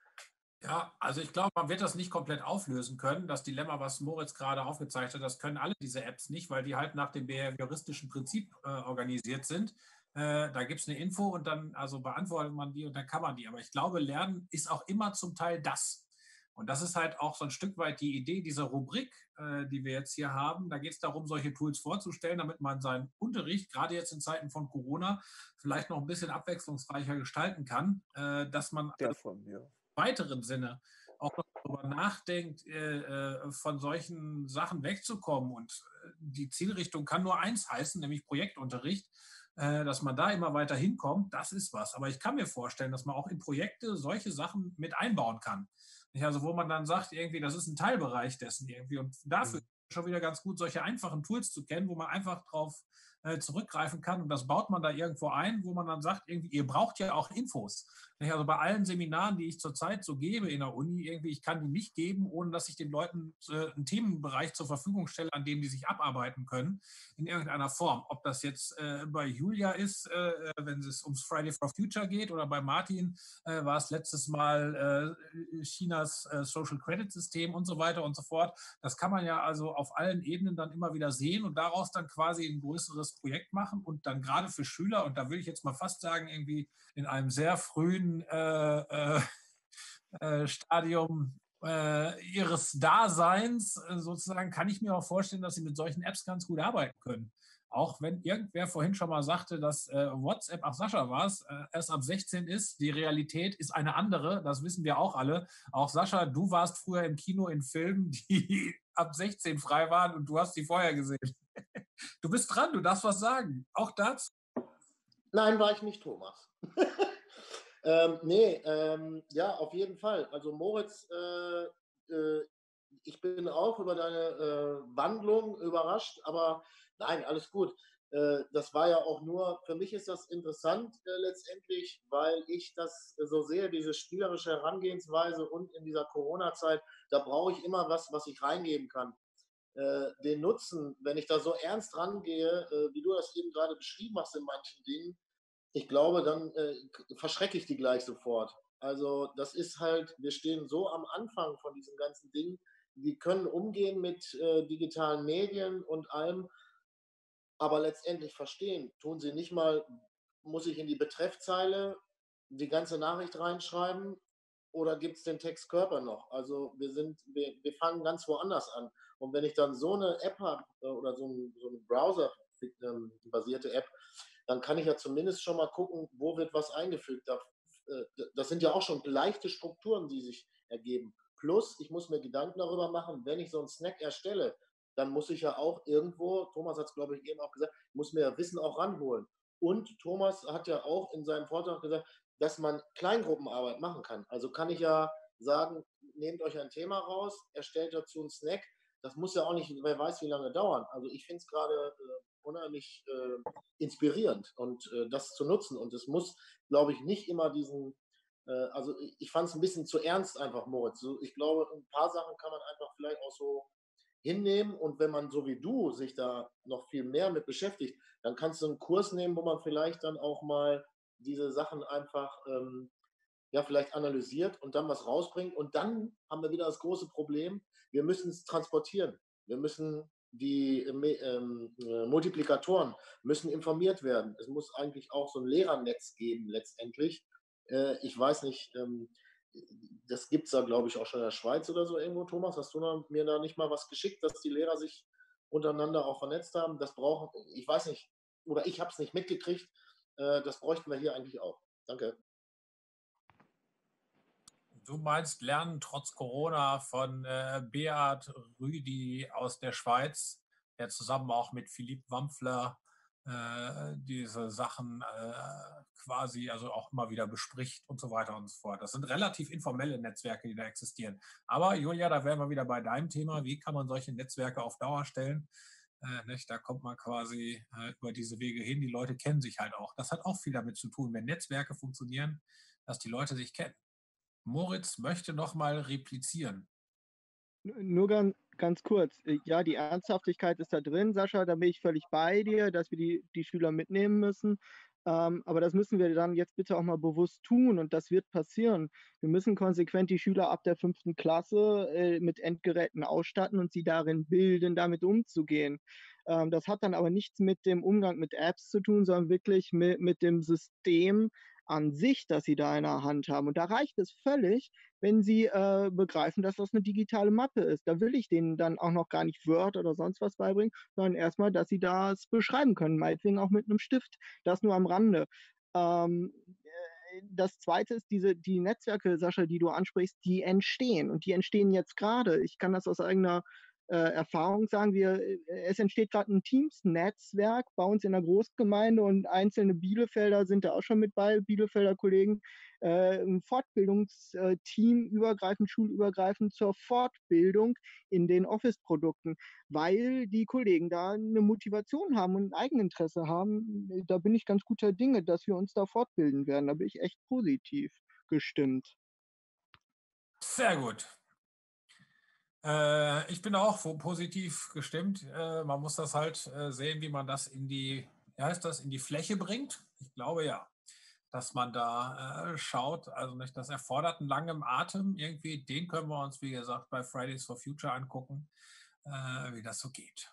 Ja, also ich glaube, man wird das nicht komplett auflösen können. Das Dilemma, was Moritz gerade aufgezeigt hat, das können alle diese Apps nicht, weil die halt nach dem behavioristischen Prinzip äh, organisiert sind. Äh, da gibt es eine Info und dann also beantwortet man die und dann kann man die. Aber ich glaube, Lernen ist auch immer zum Teil das. Und das ist halt auch so ein Stück weit die Idee dieser Rubrik, äh, die wir jetzt hier haben. Da geht es darum, solche Tools vorzustellen, damit man seinen Unterricht, gerade jetzt in Zeiten von Corona, vielleicht noch ein bisschen abwechslungsreicher gestalten kann, äh, dass man Der Form, ja. weiteren Sinne auch noch darüber nachdenkt, äh, von solchen Sachen wegzukommen. Und die Zielrichtung kann nur eins heißen, nämlich Projektunterricht, äh, dass man da immer weiter hinkommt, das ist was. Aber ich kann mir vorstellen, dass man auch in Projekte solche Sachen mit einbauen kann. Also wo man dann sagt, irgendwie, das ist ein Teilbereich dessen irgendwie. Und dafür Mhm. schon wieder ganz gut, solche einfachen Tools zu kennen, wo man einfach drauf äh, zurückgreifen kann. Und das baut man da irgendwo ein, wo man dann sagt, irgendwie, ihr braucht ja auch Infos. Also bei allen Seminaren, die ich zurzeit so gebe in der Uni, irgendwie, ich kann die nicht geben, ohne dass ich den Leuten äh, einen Themenbereich zur Verfügung stelle, an dem die sich abarbeiten können, in irgendeiner Form. Ob das jetzt äh, bei Julia ist, äh, wenn es ums Friday for Future geht, oder bei Martin äh, war es letztes Mal äh, Chinas äh, Social Credit System und so weiter und so fort. Das kann man ja also auf allen Ebenen dann immer wieder sehen und daraus dann quasi ein größeres Projekt machen und dann gerade für Schüler, und da will ich jetzt mal fast sagen, irgendwie in einem sehr frühen äh, äh, äh, Stadium äh, ihres Daseins äh, sozusagen, kann ich mir auch vorstellen, dass sie mit solchen Apps ganz gut arbeiten können. Auch wenn irgendwer vorhin schon mal sagte, dass äh, WhatsApp, ach Sascha war es, äh, erst ab sechzehn ist. Die Realität ist eine andere, das wissen wir auch alle. Auch Sascha, du warst früher im Kino in Filmen, die ab sechzehn frei waren und du hast die vorher gesehen. Du bist dran, du darfst was sagen. Auch dazu. Nein, war ich nicht, Thomas. ähm, nee, ähm, ja, auf jeden Fall. Also Moritz, äh, äh, ich bin auch über deine äh, Wandlung überrascht, aber nein, alles gut. Das war ja auch nur, für mich ist das interessant äh, letztendlich, weil ich das so sehe, diese spielerische Herangehensweise und in dieser Corona-Zeit, da brauche ich immer was, was ich reingeben kann. Äh, den Nutzen, wenn ich da so ernst rangehe, äh, wie du das eben gerade beschrieben hast in manchen Dingen, ich glaube, dann äh, verschrecke ich die gleich sofort. Also das ist halt, wir stehen so am Anfang von diesen ganzen Dingen, die können umgehen mit äh, digitalen Medien und allem, aber letztendlich verstehen tun sie nicht mal, muss ich in die Betreffzeile die ganze Nachricht reinschreiben oder gibt es den Textkörper noch? Also wir sind, wir, wir fangen ganz woanders an. Und wenn ich dann so eine App habe oder so, ein, so eine Browser-basierte App, dann kann ich ja zumindest schon mal gucken, wo wird was eingefügt. Das sind ja auch schon leichte Strukturen, die sich ergeben. Plus, ich muss mir Gedanken darüber machen, wenn ich so einen Snack erstelle, dann muss ich ja auch irgendwo, Thomas hat es, glaube ich, eben auch gesagt, muss mir ja Wissen auch ranholen. Und Thomas hat ja auch in seinem Vortrag gesagt, dass man Kleingruppenarbeit machen kann. Also kann ich ja sagen, nehmt euch ein Thema raus, erstellt dazu einen Snack. Das muss ja auch nicht, wer weiß, wie lange dauern. Also ich finde es gerade äh, unheimlich äh, inspirierend und äh, das zu nutzen. Und es muss, glaube ich, nicht immer diesen, äh, also ich, ich fand es ein bisschen zu ernst einfach, Moritz. So, ich glaube, ein paar Sachen kann man einfach vielleicht auch so hinnehmen und wenn man so wie du sich da noch viel mehr mit beschäftigt, dann kannst du einen Kurs nehmen, wo man vielleicht dann auch mal diese Sachen einfach ähm, ja vielleicht analysiert und dann was rausbringt und dann haben wir wieder das große Problem, wir müssen es transportieren. Wir müssen die ähm, äh, Multiplikatoren müssen informiert werden. Es muss eigentlich auch so ein Lehrernetz geben letztendlich. Äh, ich weiß nicht, ähm, das gibt es da, glaube ich, auch schon in der Schweiz oder so irgendwo, Thomas. Hast du noch, mir da nicht mal was geschickt, dass die Lehrer sich untereinander auch vernetzt haben? Das brauchen, ich weiß nicht, oder ich habe es nicht mitgekriegt. Äh, das bräuchten wir hier eigentlich auch. Danke. Du meinst Lernen trotz Corona von äh, Beat Rüdi aus der Schweiz, der zusammen auch mit Philipp Wampfler äh, diese Sachen äh, quasi also auch immer wieder bespricht und so weiter und so fort. Das sind relativ informelle Netzwerke, die da existieren. Aber Julia, da wären wir wieder bei deinem Thema. Wie kann man solche Netzwerke auf Dauer stellen? Äh, nicht? Da kommt man quasi äh, über diese Wege hin. Die Leute kennen sich halt auch. Das hat auch viel damit zu tun, wenn Netzwerke funktionieren, dass die Leute sich kennen. Moritz möchte noch mal replizieren. Nur ganz, ganz kurz. Ja, die Ernsthaftigkeit ist da drin, Sascha, da bin ich völlig bei dir, dass wir die, die Schüler mitnehmen müssen. Ähm, aber das müssen wir dann jetzt bitte auch mal bewusst tun und das wird passieren. Wir müssen konsequent die Schüler ab der fünften Klasse äh, mit Endgeräten ausstatten und sie darin bilden, damit umzugehen. Ähm, das hat dann aber nichts mit dem Umgang mit Apps zu tun, sondern wirklich mit, mit dem System an sich, dass sie da in der Hand haben. Und da reicht es völlig, wenn sie äh, begreifen, dass das eine digitale Mappe ist. Da will ich denen dann auch noch gar nicht Word oder sonst was beibringen, sondern erstmal, dass sie das beschreiben können, meinetwegen auch mit einem Stift. Das nur am Rande. Ähm, das Zweite ist, diese, die Netzwerke, Sascha, die du ansprichst, die entstehen. Und die entstehen jetzt gerade. Ich kann das aus eigener äh, Erfahrung sagen. Wir, es entsteht gerade ein Teams-Netzwerk bei uns in der Großgemeinde und einzelne Bielefelder sind da auch schon mit bei, Bielefelder Kollegen, äh, ein Fortbildungsteam übergreifend, schulübergreifend zur Fortbildung in den Office-Produkten, weil die Kollegen da eine Motivation haben und ein Eigeninteresse haben. Da bin ich ganz guter Dinge, dass wir uns da fortbilden werden. Da bin ich echt positiv gestimmt. Sehr gut. Äh, ich bin auch positiv gestimmt. Äh, man muss das halt äh, sehen, wie man das in die, wie heißt das, in die Fläche bringt. Ich glaube ja, dass man da äh, schaut. Also nicht, das erfordert einen langen Atem. Irgendwie, den können wir uns, wie gesagt, bei Fridays for Future angucken, äh, wie das so geht.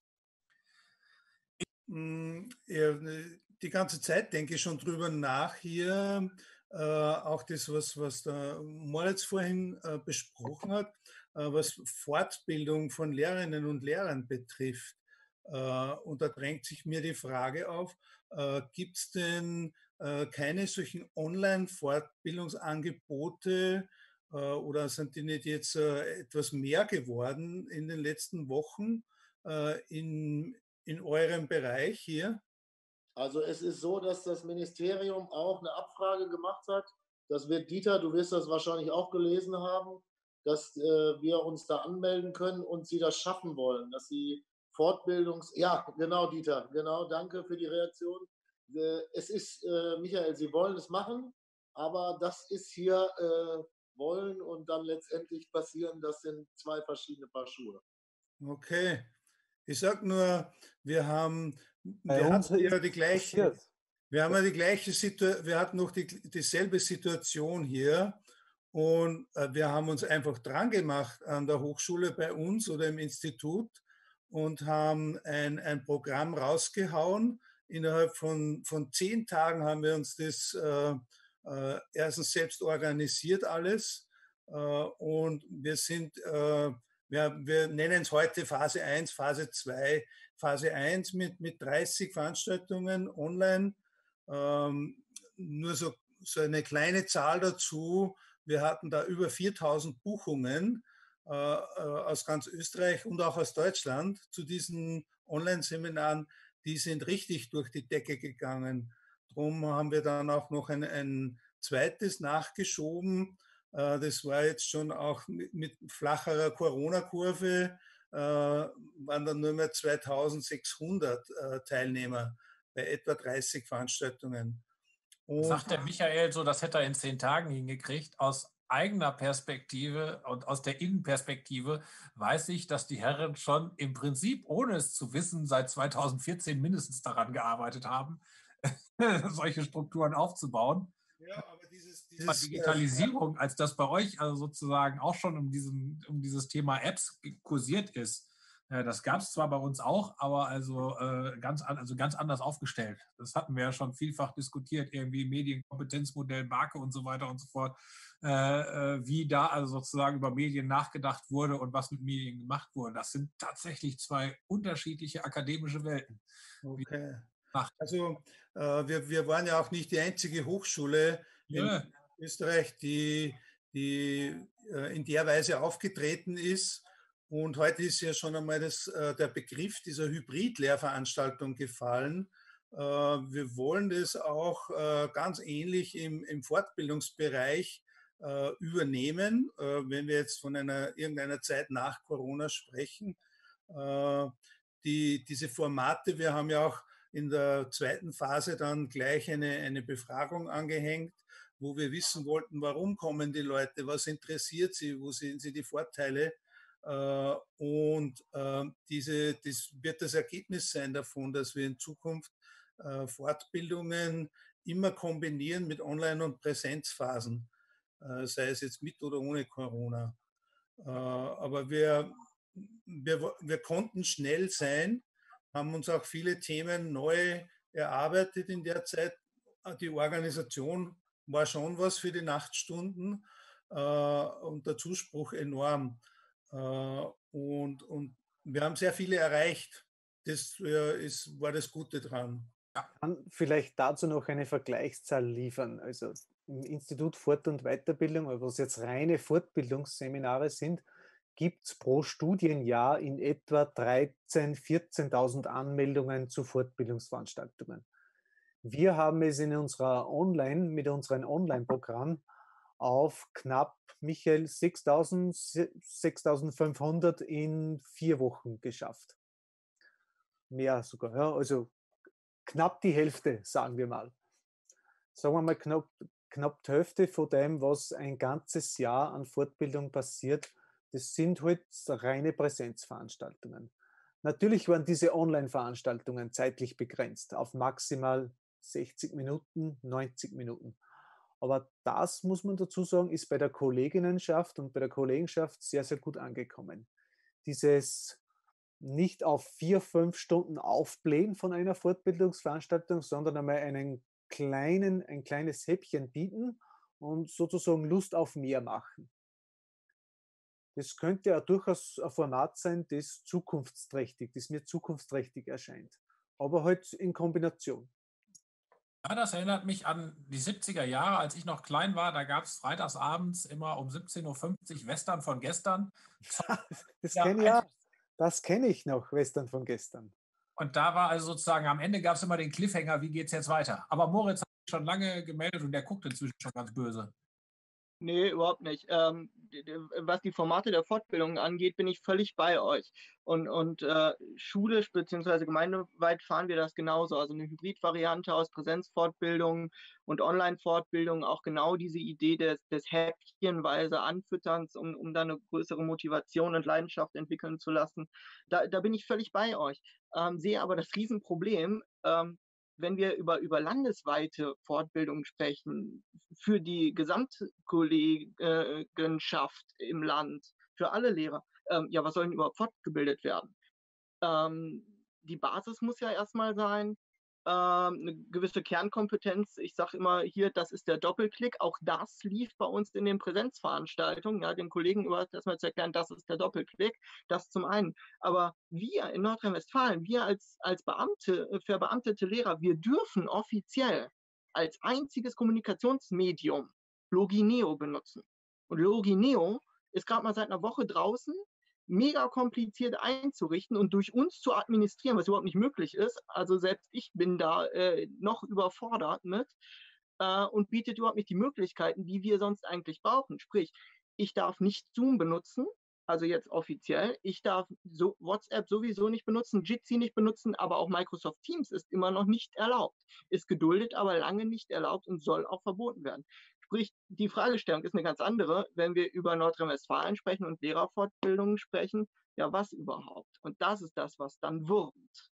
Ja, die ganze Zeit denke ich schon drüber nach hier. Äh, auch das, was, was der Moritz vorhin äh, besprochen hat, äh, was Fortbildung von Lehrerinnen und Lehrern betrifft. Äh, und da drängt sich mir die Frage auf, äh, gibt es denn äh, keine solchen Online-Fortbildungsangebote äh, oder sind die nicht jetzt äh, etwas mehr geworden in den letzten Wochen äh, in, in eurem Bereich hier? Also es ist so, dass das Ministerium auch eine Abfrage gemacht hat. Das wird, Dieter, du wirst das wahrscheinlich auch gelesen haben, dass äh, wir uns da anmelden können und sie das schaffen wollen, dass sie Fortbildungs... Ja, genau, Dieter, genau, danke für die Reaktion. Äh, Es ist, äh, Michael, Sie wollen es machen, aber das ist hier äh, wollen und dann letztendlich passieren, das sind zwei verschiedene Paar Schuhe. Okay. Ich sage nur, wir haben, Bei wir uns hatten ist ja die es gleiche, passiert. wir haben ja die gleiche Situation, wir hatten noch die, dieselbe Situation hier und äh, wir haben uns einfach dran gemacht an der Hochschule bei uns oder im Institut und haben ein, ein Programm rausgehauen. Innerhalb von, von zehn Tagen haben wir uns das äh, äh, erstens selbst organisiert alles äh, und wir sind äh, wir, wir nennen es heute Phase eins, Phase zwei. Phase eins mit, mit dreißig Veranstaltungen online. Ähm, nur so, so eine kleine Zahl dazu. Wir hatten da über viertausend Buchungen äh, aus ganz Österreich und auch aus Deutschland zu diesen Online-Seminaren. Die sind richtig durch die Decke gegangen. Darum haben wir dann auch noch ein, ein zweites nachgeschoben. Das war jetzt schon auch mit, mit flacherer Corona-Kurve, äh, waren dann nur mehr zweitausendsechshundert äh, Teilnehmer bei etwa dreißig Veranstaltungen. Und Sagt der Michael so, das hätte er in zehn Tagen hingekriegt. Aus eigener Perspektive und aus der Innenperspektive weiß ich, dass die Herren schon im Prinzip, ohne es zu wissen, seit zweitausendvierzehn mindestens daran gearbeitet haben, solche Strukturen aufzubauen. ja, aber dieses, Thema dieses Digitalisierung, als das bei euch also sozusagen auch schon um, diesen, um dieses Thema Apps kursiert ist, äh, das gab es zwar bei uns auch, aber also, äh, ganz, an- also ganz anders aufgestellt. Das hatten wir ja schon vielfach diskutiert, irgendwie Medienkompetenzmodell, Barke und so weiter und so fort, äh, äh, wie da also sozusagen über Medien nachgedacht wurde und was mit Medien gemacht wurde. Das sind tatsächlich zwei unterschiedliche akademische Welten. Wie Okay. macht. Also äh, wir, wir waren ja auch nicht die einzige Hochschule in Ja, Österreich, die, die äh, in der Weise aufgetreten ist. Und heute ist ja schon einmal das, äh, der Begriff dieser Hybrid-Lehrveranstaltung gefallen. Äh, wir wollen das auch äh, ganz ähnlich im, im Fortbildungsbereich äh, übernehmen, äh, wenn wir jetzt von einer, irgendeiner Zeit nach Corona sprechen. Äh, die, diese Formate, wir haben ja auch in der zweiten Phase dann gleich eine, eine Befragung angehängt, wo wir wissen wollten, warum kommen die Leute, was interessiert sie, wo sehen sie die Vorteile. Äh, Und äh, diese, das wird das Ergebnis sein davon, dass wir in Zukunft äh, Fortbildungen immer kombinieren mit Online- und Präsenzphasen, äh, sei es jetzt mit oder ohne Corona. Äh, Aber wir, wir, wir konnten schnell sein, haben uns auch viele Themen neu erarbeitet in der Zeit. Die Organisation war schon was für die Nachtstunden äh, und der Zuspruch enorm. Äh, und, und wir haben sehr viele erreicht. Das äh, ist, war das Gute dran. Kann vielleicht dazu noch eine Vergleichszahl liefern. Also im Institut Fort- und Weiterbildung, was jetzt reine Fortbildungsseminare sind, gibt es pro Studienjahr in etwa dreitausend, vierzehntausend Anmeldungen zu Fortbildungsveranstaltungen. Wir haben es in unserer Online, mit unserem Online-Programm auf knapp, Michael, sechstausend, sechstausendfünfhundert in vier Wochen geschafft. Mehr sogar, ja, also knapp die Hälfte, sagen wir mal. Sagen wir mal knapp, knapp die Hälfte von dem, was ein ganzes Jahr an Fortbildung passiert, das sind halt reine Präsenzveranstaltungen. Natürlich waren diese Online-Veranstaltungen zeitlich begrenzt auf maximal sechzig Minuten, neunzig Minuten. Aber das, muss man dazu sagen, ist bei der Kolleginnenschaft und bei der Kollegenschaft sehr, sehr gut angekommen. Dieses nicht auf vier, fünf Stunden aufblähen von einer Fortbildungsveranstaltung, sondern einmal einen kleinen, ein kleines Häppchen bieten und sozusagen Lust auf mehr machen. Das könnte ja durchaus ein Format sein, das zukunftsträchtig, das mir zukunftsträchtig erscheint. Aber halt in Kombination. Ja, das erinnert mich an die siebziger Jahre, als ich noch klein war. Da gab es freitagsabends immer um siebzehn Uhr fünfzig Western von gestern. Das Ja, kenne ich einfach. auch. Das kenne ich noch, Western von gestern. Und da war also sozusagen am Ende gab es immer den Cliffhanger, wie geht es jetzt weiter? Aber Moritz hat sich schon lange gemeldet und der guckt inzwischen schon ganz böse. Nee, überhaupt nicht. Ähm, was die Formate der Fortbildung angeht, bin ich völlig bei euch. Und, und äh, schulisch bzw. gemeindeweit fahren wir das genauso. Also eine Hybridvariante aus Präsenzfortbildung und Online-Fortbildung, auch genau diese Idee des, des häppchenweise Anfütterns, um, um da eine größere Motivation und Leidenschaft entwickeln zu lassen. Da, da bin ich völlig bei euch. Ähm, sehe aber das Riesenproblem, ähm, wenn wir über, über landesweite Fortbildung sprechen, für die Gesamtkollegenschaft im Land, für alle Lehrer, ähm, ja, was soll denn überhaupt fortgebildet werden? Ähm, die Basis muss ja erstmal sein, ähm, eine gewisse Kernkompetenz. Ich sage immer hier, das ist der Doppelklick. Auch das lief bei uns in den Präsenzveranstaltungen, ja, den Kollegen überhaupt erstmal zu erklären, das ist der Doppelklick. Das zum einen. Aber wir in Nordrhein-Westfalen, wir als, als Beamte, verbeamtete Lehrer, wir dürfen offiziell als einziges Kommunikationsmedium Logineo benutzen. Und Logineo ist gerade mal seit einer Woche draußen, mega kompliziert einzurichten und durch uns zu administrieren, was überhaupt nicht möglich ist. Also selbst ich bin da äh, noch überfordert mit äh, und bietet überhaupt nicht die Möglichkeiten, die wir sonst eigentlich brauchen. Sprich, ich darf nicht Zoom benutzen, also jetzt offiziell. Ich darf so WhatsApp sowieso nicht benutzen, Jitsi nicht benutzen, aber auch Microsoft Teams ist immer noch nicht erlaubt. Ist geduldet, aber lange nicht erlaubt und soll auch verboten werden. Sprich, die Fragestellung ist eine ganz andere, wenn wir über Nordrhein-Westfalen sprechen und Lehrerfortbildungen sprechen. Ja, was überhaupt? Und das ist das, was dann wurmt.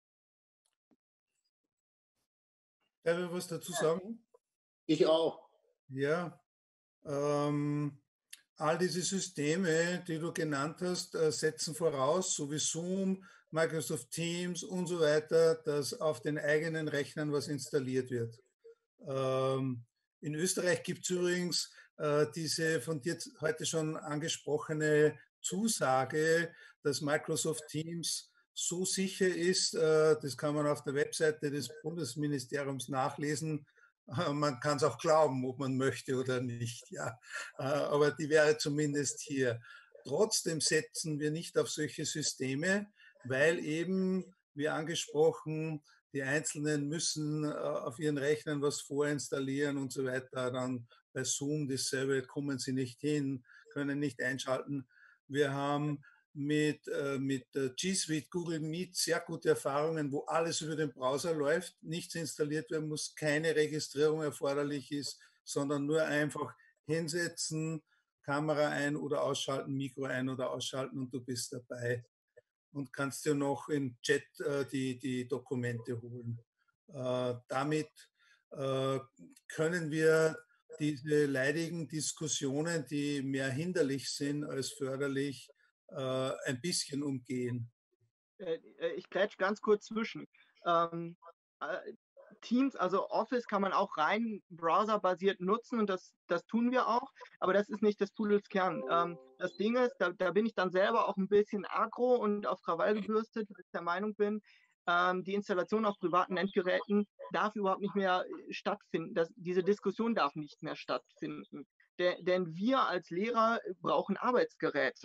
Darf ich was dazu sagen? Ich auch. Ja, ähm, all diese Systeme, die du genannt hast, äh, setzen voraus, so wie Zoom, Microsoft Teams und so weiter, dass auf den eigenen Rechnern was installiert wird. Ähm, in Österreich gibt es übrigens äh, diese von dir heute schon angesprochene Zusage, dass Microsoft Teams so sicher ist, äh, das kann man auf der Webseite des Bundesministeriums nachlesen. Äh, man kann es auch glauben, ob man möchte oder nicht. Ja. Äh, aber die wäre zumindest hier. Trotzdem setzen wir nicht auf solche Systeme, weil eben, wie angesprochen, die Einzelnen müssen äh, auf ihren Rechnern was vorinstallieren und so weiter. Dann bei Zoom dasselbe, kommen sie nicht hin, können nicht einschalten. Wir haben mit, äh, mit G Suite, Google Meet sehr gute Erfahrungen, wo alles über den Browser läuft, nichts installiert werden muss, keine Registrierung erforderlich ist, sondern nur einfach hinsetzen, Kamera ein- oder ausschalten, Mikro ein- oder ausschalten und du bist dabei. Und kannst dir noch im Chat äh, die, die Dokumente holen. Äh, damit äh, können wir diese leidigen Diskussionen, die mehr hinderlich sind als förderlich, äh, ein bisschen umgehen. Ich grätsch ganz kurz zwischen. Ähm, Teams, also Office kann man auch rein browserbasiert nutzen und das, das tun wir auch, aber das ist nicht des Pudels Kern. Ähm, das Ding ist, da, da bin ich dann selber auch ein bisschen aggro und auf Krawall gebürstet, weil ich der Meinung bin, ähm, die Installation auf privaten Endgeräten darf überhaupt nicht mehr stattfinden. Das, diese Diskussion darf nicht mehr stattfinden. De, denn wir als Lehrer brauchen Arbeitsgeräte.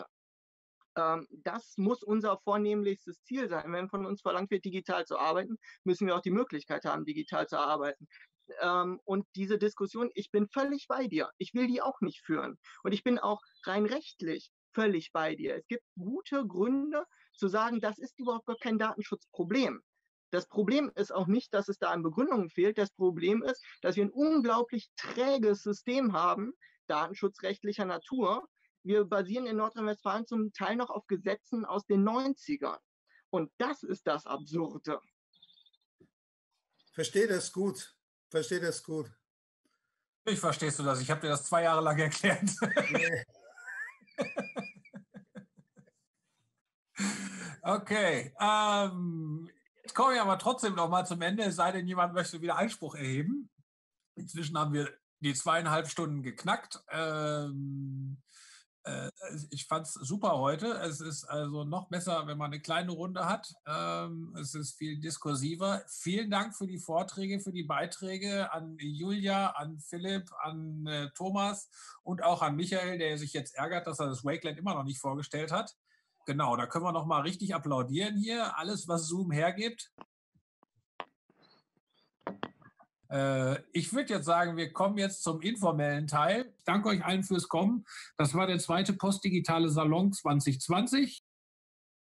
Das muss unser vornehmlichstes Ziel sein. Wenn von uns verlangt wird, digital zu arbeiten, müssen wir auch die Möglichkeit haben, digital zu arbeiten. Und diese Diskussion, ich bin völlig bei dir. Ich will die auch nicht führen. Und ich bin auch rein rechtlich völlig bei dir. Es gibt gute Gründe zu sagen, das ist überhaupt gar kein Datenschutzproblem. Das Problem ist auch nicht, dass es da an Begründungen fehlt. Das Problem ist, dass wir ein unglaublich träges System haben, datenschutzrechtlicher Natur. Wir basieren in Nordrhein-Westfalen zum Teil noch auf Gesetzen aus den neunzigern. Und das ist das Absurde. Verstehe das gut. Verstehe das gut. Ich verstehst du das. Ich habe dir das zwei Jahre lang erklärt. Nee. Okay. Ähm, jetzt komme ich aber trotzdem noch mal zum Ende, es sei denn, jemand möchte wieder Einspruch erheben. Inzwischen haben wir die zweieinhalb Stunden geknackt. Ähm, äh, ich fand es super heute. Es ist also noch besser, wenn man eine kleine Runde hat. Ähm, es ist viel diskursiver. Vielen Dank für die Vorträge, für die Beiträge an Julia, an Philipp, an äh, Thomas und auch an Michael, der sich jetzt ärgert, dass er das Wakelet immer noch nicht vorgestellt hat. Genau, da können wir noch mal richtig applaudieren hier. Alles, was Zoom hergibt. Äh, ich würde jetzt sagen, wir kommen jetzt zum informellen Teil. Ich danke euch allen fürs Kommen. Das war der zweite postdigitale Salon zwanzig zwanzig.